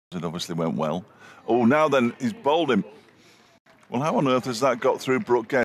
It obviously went well. Oh, now then, he's bowled him. Well, how on earth has that got through Brooke Gale?